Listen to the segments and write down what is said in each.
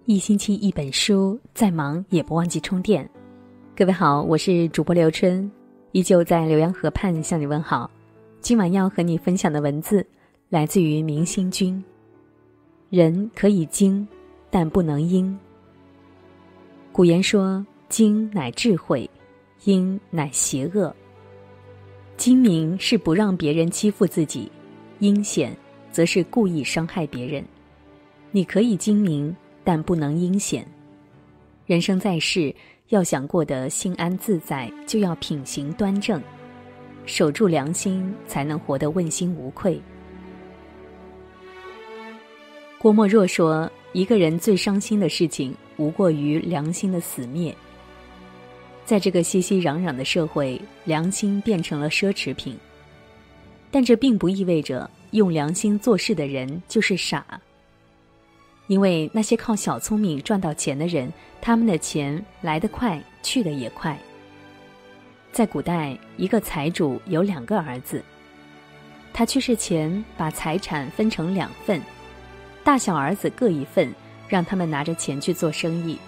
一星期一本书，再忙也不忘记充电。各位好，我是主播刘春，依旧在浏阳河畔向你问好。今晚要和你分享的文字来自于明星君。人可以精，但不能阴。古言说，精乃智慧，阴乃邪恶。精明是不让别人欺负自己，阴险则是故意伤害别人。你可以精明，但不能阴险。人生在世，要想过得心安自在，就要品行端正，守住良心，才能活得问心无愧。郭沫若说，一个人最伤心的事情，无过于良心的死灭。在这个熙熙攘攘的社会，良心变成了奢侈品，但这并不意味着用良心做事的人就是傻。因为那些靠小聪明赚到钱的人，他们的钱来得快，去得也快。在古代，一个财主有2个儿子，他去世前把财产分成2份，大小儿子各1份，让他们拿着钱去做生意。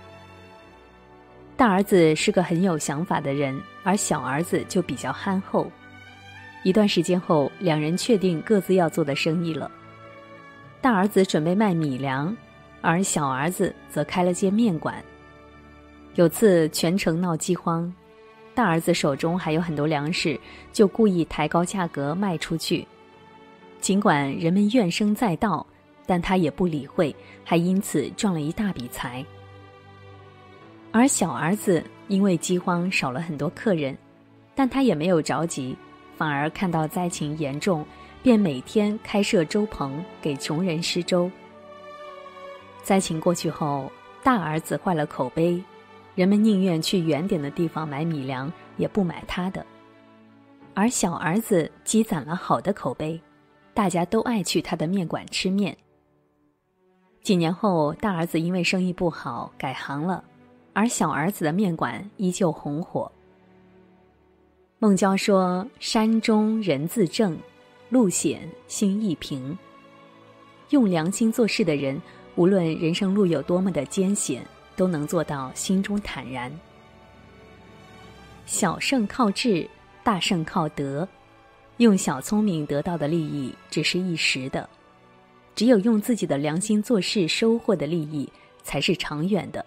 大儿子是个很有想法的人，而小儿子就比较憨厚。一段时间后，2人确定各自要做的生意了。大儿子准备卖米粮，而小儿子则开了间面馆。有次全城闹饥荒，大儿子手中还有很多粮食，就故意抬高价格卖出去。尽管人们怨声载道，但他也不理会，还因此赚了一大笔财。而小儿子因为饥荒少了很多客人，但他也没有着急，反而看到灾情严重，便每天开设粥棚给穷人施粥。灾情过去后，大儿子坏了口碑，人们宁愿去远点的地方买米粮，也不买他的。而小儿子积攒了好的口碑，大家都爱去他的面馆吃面。几年后，大儿子因为生意不好改行了，而小儿子的面馆依旧红火。孟郊说，山中人自正，路险心亦平。用良心做事的人，无论人生路有多么的艰险，都能做到心中坦然。小胜靠智，大胜靠德。用小聪明得到的利益只是一时的，只有用自己的良心做事收获的利益才是长远的。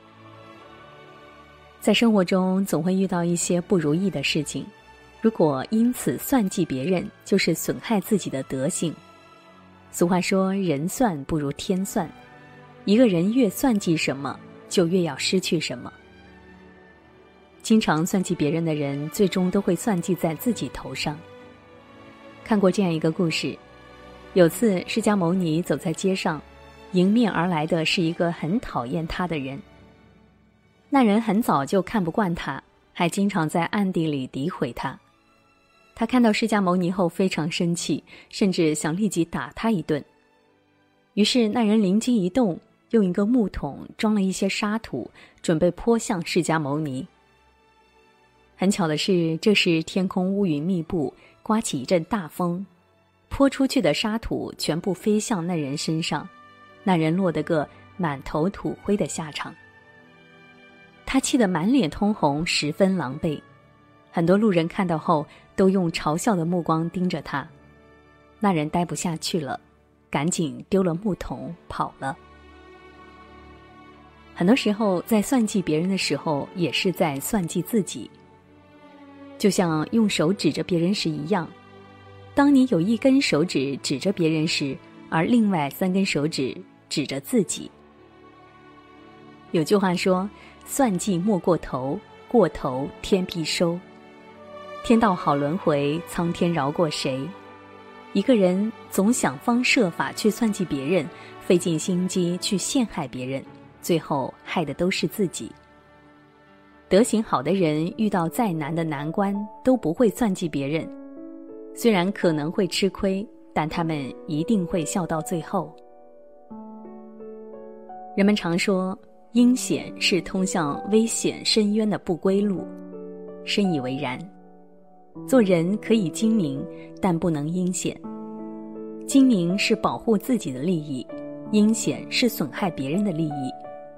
在生活中总会遇到一些不如意的事情，如果因此算计别人，就是损害自己的德行。俗话说，人算不如天算，一个人越算计什么，就越要失去什么。经常算计别人的人，最终都会算计在自己头上。看过这样一个故事，有次释迦牟尼走在街上，迎面而来的是一个很讨厌他的人。那人很早就看不惯他，还经常在暗地里诋毁他。他看到释迦牟尼后非常生气，甚至想立即打他一顿。于是那人灵机一动，用一个木桶装了一些沙土，准备泼向释迦牟尼。很巧的是，这时天空乌云密布，刮起一阵大风，泼出去的沙土全部飞向那人身上，那人落得个满头土灰的下场。他气得满脸通红，十分狼狈。很多路人看到后都用嘲笑的目光盯着他。那人待不下去了，赶紧丢了木桶跑了。很多时候在算计别人的时候，也是在算计自己。就像用手指着别人时一样，当你有1根手指指着别人时，而另外3根手指指着自己。有句话说，算计莫过头，过头天必收。天道好轮回，苍天饶过谁？一个人总想方设法去算计别人，费尽心机去陷害别人，最后害的都是自己。德行好的人遇到再难的难关都不会算计别人，虽然可能会吃亏，但他们一定会笑到最后。人们常说，阴险是通向危险深渊的不归路，深以为然。做人可以精明，但不能阴险。精明是保护自己的利益， 阴险是损害别人的利益。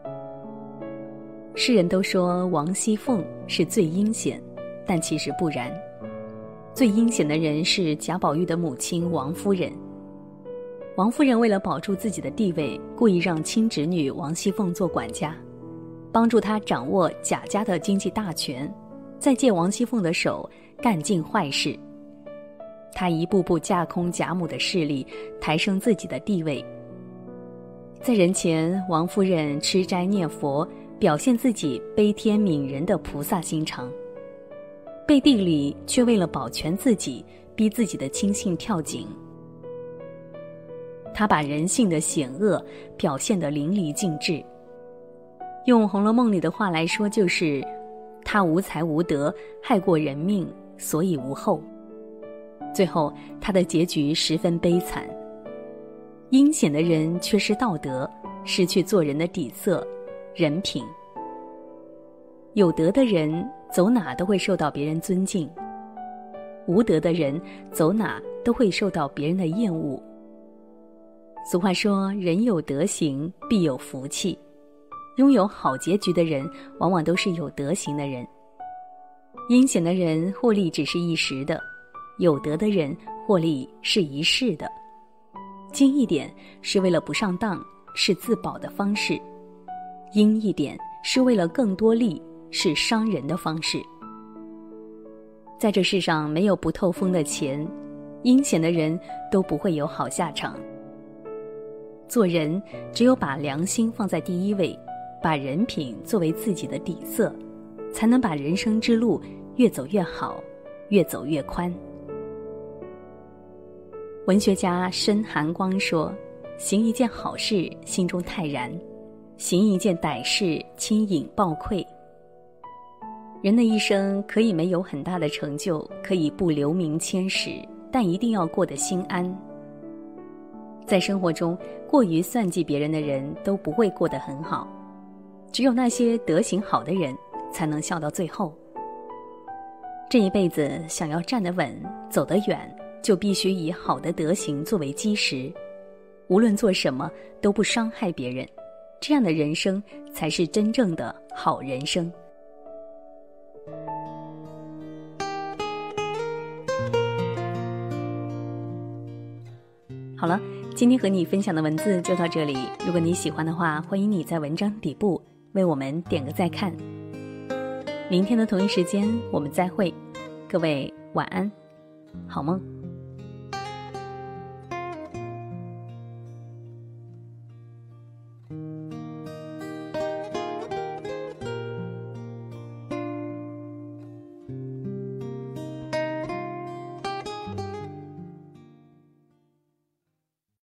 世人都说王熙凤是最阴险，但其实不然。最阴险的人是贾宝玉的母亲王夫人。王夫人为了保住自己的地位，故意让亲侄女王熙凤做管家，帮助她掌握贾家的经济大权，再借王熙凤的手干尽坏事。她一步步架空贾母的势力，抬升自己的地位。在人前，王夫人吃斋念佛，表现自己悲天悯人的菩萨心肠；背地里却为了保全自己，逼自己的亲信跳井。她把人性的险恶表现得淋漓尽致。用《红楼梦》里的话来说，就是她无才无德，害过人命，所以无后。最后她的结局十分悲惨。阴险的人缺失道德，失去做人的底色、人品。有德的人走哪都会受到别人尊敬，无德的人走哪都会受到别人的厌恶。俗话说，人有德行必有福气。拥有好结局的人往往都是有德行的人。阴险的人获利只是一时的，有德的人获利是一世的。精一点是为了不上当，是自保的方式；阴一点是为了更多利，是伤人的方式。在这世上没有不透风的钱，阴险的人都不会有好下场。做人只有把良心放在第一位，把人品作为自己的底色，才能把人生之路越走越好，越走越宽。文学家申寒光说，行一件好事心中泰然，行一件歹事轻盈暴愧。人的一生可以没有很大的成就，可以不留名千史，但一定要过得心安。在生活中，过于算计别人的人都不会过得很好，只有那些德行好的人才能笑到最后。这一辈子想要站得稳，走得远，就必须以好的德行作为基石，无论做什么都不伤害别人，这样的人生才是真正的好人生。好了，今天和你分享的文字就到这里。如果你喜欢的话，欢迎你在文章底部为我们点个再看。明天的同一时间我们再会，各位晚安，好梦。